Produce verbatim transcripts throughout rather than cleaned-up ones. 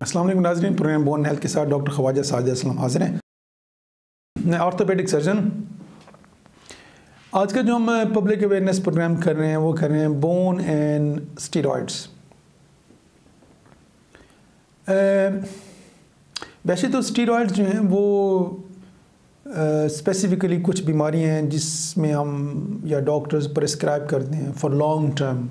अस्सलाम वालेकुम नाज़रीन, प्रोग्राम बोन हेल्थ के साथ डॉक्टर ख्वाजा साजिद असलम हाजिर हैं। मैं ऑर्थोपेडिक सर्जन। आज का जो हम पब्लिक अवेयरनेस प्रोग्राम कर रहे हैं वो कर रहे हैं बोन एंड स्टीरॉइड्स। वैसे तो स्टीरॉइड्स जो हैं वो स्पेसिफ़िकली uh, कुछ बीमारियां हैं जिसमें हम या डॉक्टर्स प्रिस्क्राइब करते हैं for long term.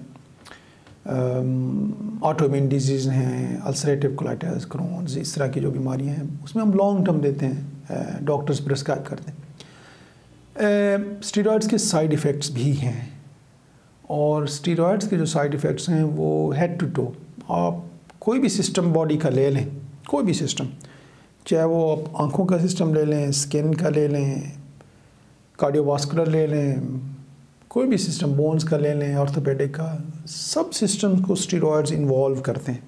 Autoimmune disease हैं, अल्सरेटिव कोलाइटिस, क्रोन्स, इस तरह की जो बीमारियां हैं उसमें हम लॉन्ग टर्म देते हैं, डॉक्टर्स प्रिस्क्राइब करते हैं। स्टीरॉइड्स के साइड इफ़ेक्ट्स भी हैं और स्टीरॉइड्स के जो साइड इफ़ेक्ट्स हैं वो हेड टू टो, आप कोई भी सिस्टम बॉडी का ले लें, कोई भी सिस्टम, चाहे वो आप आँखों का सिस्टम ले लें, स्किन का ले लें, कार्डियोवास्कुलर ले लें, कोई भी सिस्टम, बोन्स का ले लें, ऑर्थोपेडिक का, सब सिस्टम को स्टीरॉइड्स इन्वॉल्व करते हैं।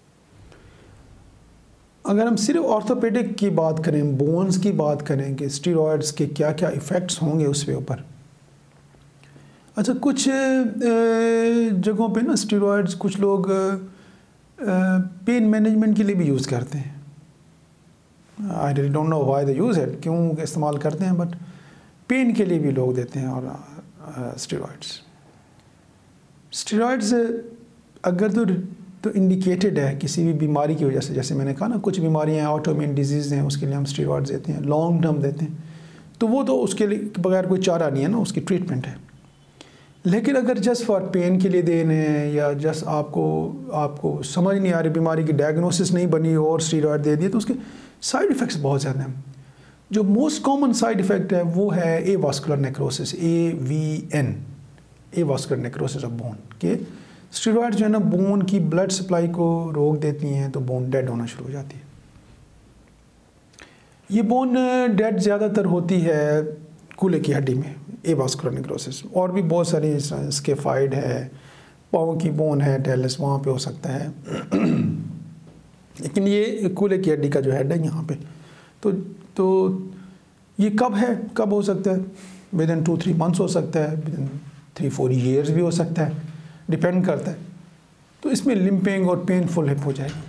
अगर हम सिर्फ ऑर्थोपेडिक की बात करें, बोन्स की बात करें कि स्टीरॉइड्स के क्या क्या इफ़ेक्ट्स होंगे उसके ऊपर। अच्छा, कुछ जगहों पे ना स्टीरॉइड्स कुछ लोग पेन मैनेजमेंट के लिए भी यूज़ करते हैं। I really don't know why they use it, क्यों इस्तेमाल करते हैं, बट पेन के लिए भी लोग देते हैं और स्टीरॉइड्स स्टीरॉइड्स अगर तो तो इंडिकेटेड है किसी भी बीमारी की वजह से, जैसे मैंने कहा ना कुछ बीमारियां हैं, ऑटोइम्यून डिजीज़ हैं, उसके लिए हम स्टीरॉइड्स देते हैं, लॉन्ग टर्म देते हैं, तो वो तो उसके लिए बगैर कोई चारा नहीं है ना, उसकी ट्रीटमेंट है। लेकिन अगर जस्ट फॉर पेन के लिए देने हैं या जस्ट आपको आपको समझ नहीं आ रही, बीमारी की डायग्नोसिस नहीं बनी और स्टीरॉइड दे दिए, तो उसके साइड इफ़ेक्ट्स बहुत ज़्यादा हैं। जो मोस्ट कॉमन साइड इफ़ेक्ट है वो है avascular necrosis, A V N, avascular necrosis of bone के। स्टीरॉइड जो है ना बोन की ब्लड सप्लाई को रोक देती हैं तो बोन डेड होना शुरू हो जाती है। ये बोन डेड ज़्यादातर होती है कूल्हे की हड्डी में, ए वास्कुलर नेक्रोसिस, और भी बहुत सारी स्केफाइड है, पाँव की बोन है, टेलस, वहाँ पे हो सकता है लेकिन ये कूल्हे की हड्डी का जो हेड है यहाँ पे, तो तो ये कब है, कब हो सकता है, within two three months हो सकता है, within three four years भी हो सकता है, डिपेंड करता है। तो इसमें लिम्पिंग और पेनफुल हिप हो जाएगी।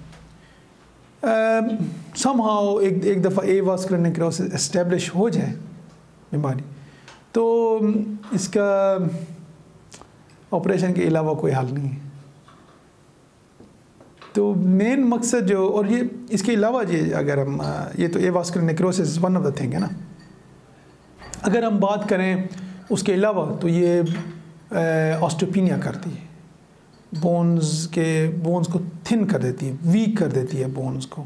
समहाउ एक एक दफ़ा ए वास्कुलर नेक्रोसिस एस्टेब्लिश हो जाए बीमारी, तो इसका ऑपरेशन के अलावा कोई हल नहीं है। तो मेन मकसद जो, और ये इसके अलावा ये अगर हम, ये तो avascular necrosis one of the thing है ना, अगर हम बात करें उसके अलावा तो ये ऑस्टियोपेनिया करती है, बोन्स के बोन्स को थिन कर देती है, वीक कर देती है बोन्स को।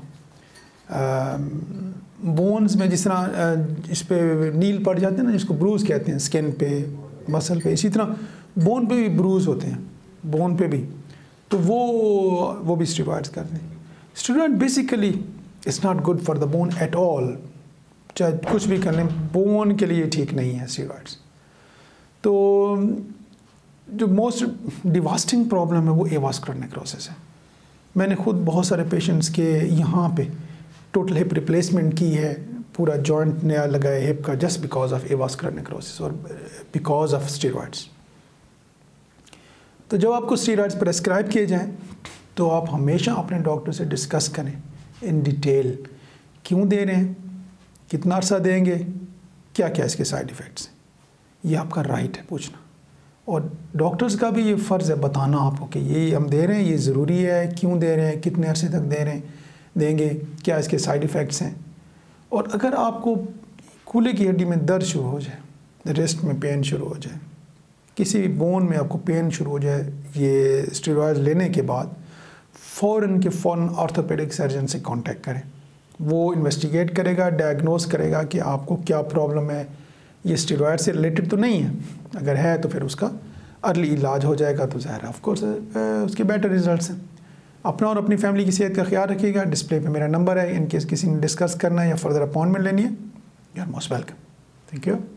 बोन्स में जिस तरह इस पे नील पड़ जाते हैं ना, जिसको ब्रूज कहते हैं, स्किन पे, मसल पे, इसी तरह बोन पे भी ब्रूज होते हैं, बोन पे भी, तो वो वो भी स्टीरॉइड्स करते हैं। Steroid basically it's not good for the bone at all, चाहे कुछ भी कर लें, बोन के लिए ठीक नहीं है स्टीरॉइड्स। तो जो मोस्ट डिवास्टिंग प्रॉब्लम है वो ए वास्कुलर नेक्रोसिस है। मैंने खुद बहुत सारे पेशेंट्स के यहाँ पे टोटल हिप रिप्लेसमेंट की है, पूरा जॉइंट नया लगाया हिप का, just because of avascular necrosis और बिकॉज ऑफ स्टीरॉइड्स। तो जब आपको स्टीरॉइड्स प्रेस्क्राइब किए जाएं तो आप हमेशा अपने डॉक्टर से डिस्कस करें इन डिटेल, क्यों दे रहे हैं, कितना अर्सा देंगे, क्या क्या इसके साइड इफ़ेक्ट्स हैं। ये आपका राइट है पूछना, और डॉक्टर्स का भी ये फ़र्ज़ है बताना आपको कि ये हम दे रहे हैं, ये ज़रूरी है, क्यों दे रहे हैं, कितने अरसे तक दे रहे हैं, देंगे, क्या इसके साइड इफ़ेक्ट्स हैं। और अगर आपको कूल्हे की हड्डी में दर्द शुरू हो जाए, रिस्ट में पेन शुरू हो जाए, किसी भी बोन में आपको पेन शुरू हो जाए ये स्टीरॉइड लेने के बाद, फ़ौरन के फ़ौरन ऑर्थोपेडिक सर्जन से कांटेक्ट करें। वो इन्वेस्टिगेट करेगा, डायग्नोस करेगा कि आपको क्या प्रॉब्लम है, ये स्टीरॉइड से रिलेटेड तो नहीं है, अगर है तो फिर उसका अर्ली इलाज हो जाएगा, तो ज़ाहिर है ऑफकोर्स उसके बेटर रिजल्ट्स हैं। अपना और अपनी फैमिली की सेहत का ख्याल रखिएगा। डिस्प्ले पे मेरा नंबर है, इन केस किसी ने डिस्कस करना है या फर्दर अपॉइंटमेंट लेनी है, you are most welcome. Thank you.